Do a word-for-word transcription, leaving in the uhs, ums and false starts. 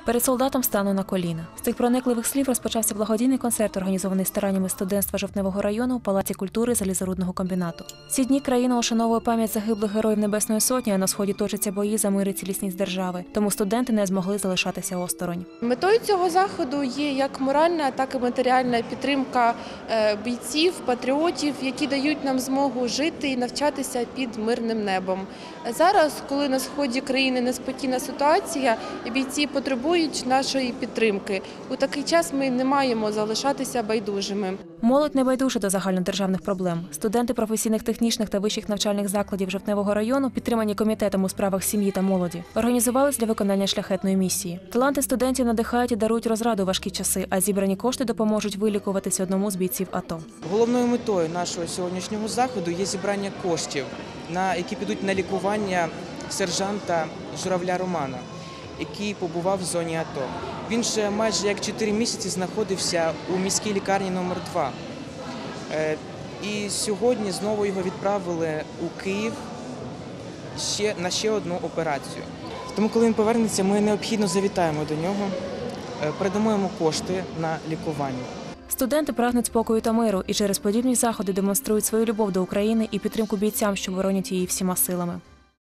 Перед солдатом стану на коліна. З цих проникливих слів розпочався благодійний концерт, організований стараннями студентства Жовтневого району у Палаці культури залізорудного комбінату. Ці дні країна ушановує пам'ять загиблих героїв Небесної Сотні, а на Сході точаться бої за мир і цілісність держави. Тому студенти не змогли залишатися осторонь. Метою цього заходу є як моральна, так і матеріальна підтримка бійців, патріотів, які дають нам змогу жити і навчатися під мирним небом. Зараз, коли на сході країни неспокійна ситуація, бійці потребують нашої підтримки. У такий час ми не маємо залишатися байдужими. Молодь не байдужа до загальнодержавних проблем. Студенти професійних, технічних та вищих навчальних закладів Жовтневого району, підтримані комітетом у справах сім'ї та молоді, організувались для виконання шляхетної місії. Таланти студентів надихають і дарують розраду у важкі часи, а зібрані кошти допоможуть вилікуватися одному з бійців АТО. Головною метою нашого сьогоднішнього заходу є зібрання коштів, які підуть на лікування сержанта Журавля Романа, який побував в зоні АТО. Він вже майже як чотири місяці знаходився у міській лікарні номер два. І сьогодні знову його відправили у Київ ще, на ще одну операцію. Тому, коли він повернеться, ми необхідно завітаємо до нього, передамо йому кошти на лікування. Студенти прагнуть спокою та миру і через подібні заходи демонструють свою любов до України і підтримку бійцям, що боронять її всіма силами.